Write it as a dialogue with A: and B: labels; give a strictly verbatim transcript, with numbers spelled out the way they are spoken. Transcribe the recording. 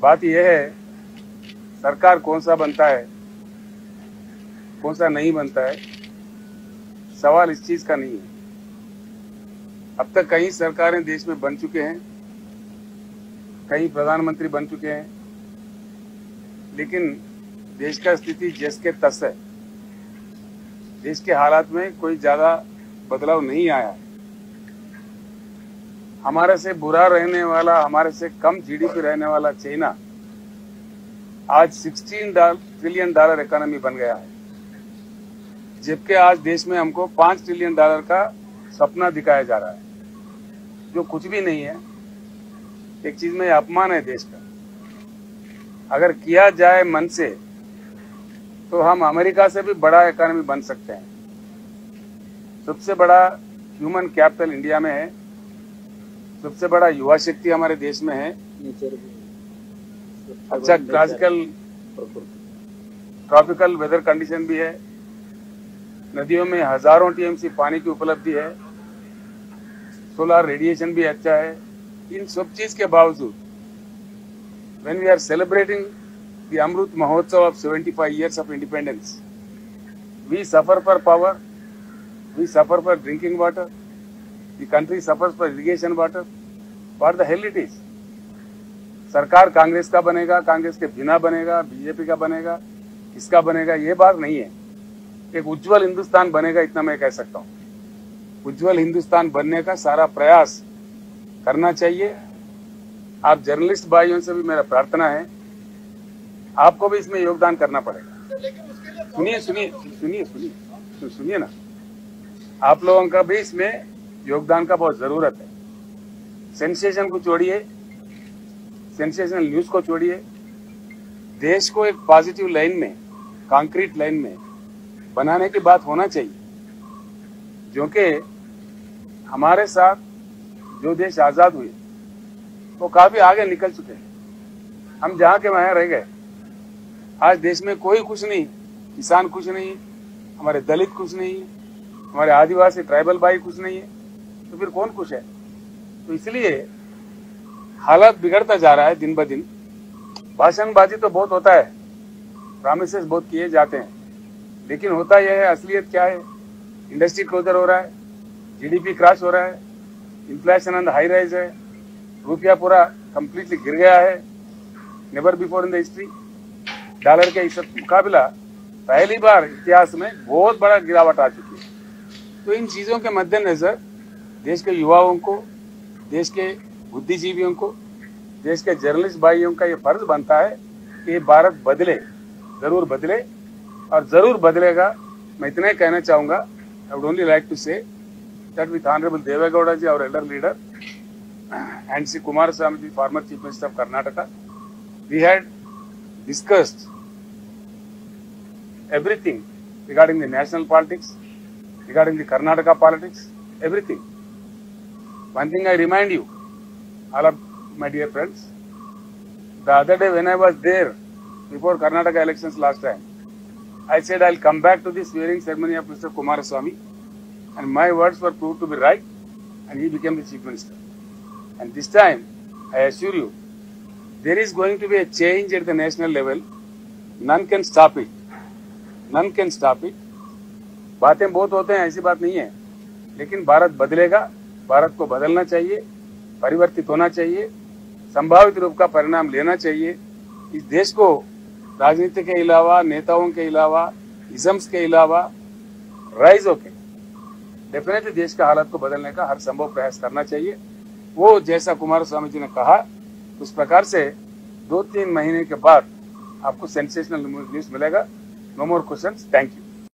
A: बात यह है, सरकार कौन सा बनता है कौन सा नहीं बनता है, सवाल इस चीज का नहीं है। अब तक कई सरकारें देश में बन चुके हैं, कई प्रधानमंत्री बन चुके हैं, लेकिन देश का स्थिति जस के तस है। देश के हालात में कोई ज्यादा बदलाव नहीं आया है। हमारे से बुरा रहने वाला, हमारे से कम जीडीपी रहने वाला चाइना आज सोलह ट्रिलियन डॉलर इकोनॉमी बन गया है, जबकि आज देश में हमको पांच ट्रिलियन डॉलर का सपना दिखाया जा रहा है, जो कुछ भी नहीं है। एक चीज में अपमान है देश का। अगर किया जाए मन से तो हम अमेरिका से भी बड़ा इकोनॉमी बन सकते हैं। सबसे बड़ा ह्यूमन कैपिटल इंडिया में है, सबसे बड़ा युवा शक्ति हमारे देश में है, अच्छा क्लासिकल ट्रॉपिकल वेदर कंडीशन भी है, नदियों में हजारों टीएमसी पानी की उपलब्धि है, सोलर रेडिएशन भी अच्छा है। इन सब चीज के बावजूद when we are celebrating the Amrut Mahotsav of seventy-five years of independence, we suffer for power, we suffer for drinking water, the country suffers for irrigation water. What the hell it is? सरकार कांग्रेस का बनेगा, कांग्रेस के बिना बनेगा, BJP का बनेगा, किसका बनेगा, ये बात नहीं है। एक उज्जवल हिंदुस्तान बनेगा, इतना मैं कह सकता हूँ। उज्जवल हिंदुस्तान बनने का सारा प्रयास करना चाहिए। आप जर्नलिस्ट भाइयों से भी मेरा प्रार्थना है, आपको भी इसमें योगदान करना पड़ेगा। सुनिए सुनिए सुनिए सुनिए सुनिए ना, आप लोगों का भी इसमें योगदान का बहुत जरूरत है। सेंसेशन को छोड़िए, सेंसेशनल न्यूज को छोड़िए, देश को एक पॉजिटिव लाइन में, कॉन्क्रीट लाइन में बनाने की बात होना चाहिए। क्योंकि हमारे साथ जो देश आजाद हुए वो काफी आगे निकल चुके हैं, हम जहां के वहां रह गए। आज देश में कोई खुश नहीं, किसान खुश नहीं, हमारे दलित खुश नहीं, हमारे आदिवासी ट्राइबल भाई खुश नहीं है, तो फिर कौन खुश है? तो इसलिए हालात बिगड़ता जा रहा है दिन ब दिन। भाषणबाजी तो बहुत होता है, प्रॉमिसेस बहुत किए जाते हैं, लेकिन होता यह है, असलियत क्या है? इंडस्ट्री क्लोजर हो रहा है, जीडीपी क्रैश हो रहा है, inflation on the high rise है, रुपया पूरा कंप्लीटली गिर गया है, never before in the history. Dollar के इस मुकाबला पहली बार इतिहास में बहुत बड़ा गिरावट आ चुकी है। तो इन चीजों के मद्देनजर देश के युवाओं को, देश के बुद्धिजीवियों को, देश के जर्नलिस्ट भाइयों का ये फर्ज बनता है कि भारत बदले, जरूर बदले और जरूर बदलेगा। मैं इतना ही कहना चाहूंगा। I would only like to say that with honourable Deve Gowda ji, our elder leader, and Sri Kumaraswamy ji, former Chief Minister of Karnataka, we had discussed everything regarding the national politics, regarding the Karnataka politics, everything. One thing I remind you, all of my dear friends, the other day when I was there before Karnataka elections last time, I said I'll come back to the swearing ceremony of Mister Kumaraswamy, and my words were proved to be right, and he became the Chief Minister. And this time, I assure you, there is going to be a change at the national level. None can stop it. None can stop it. बातें बहुत होते हैं, ऐसी बात नहीं है, लेकिन भारत बदलेगा। भारत को बदलना चाहिए, परिवर्तित होना चाहिए, संभावित रूप का परिणाम लेना चाहिए। इस देश को राजनीति के अलावा, नेताओं के अलावा, इजम्स के अलावा राइज होके डेफिनेटली देश का हालत को बदलने का हर संभव प्रयास करना चाहिए। वो जैसा कुमार स्वामी जी ने कहा, उस प्रकार से दो तीन महीने के बाद आपको सेंसेशनल न्यूज मिलेगा। No more questions, thank you.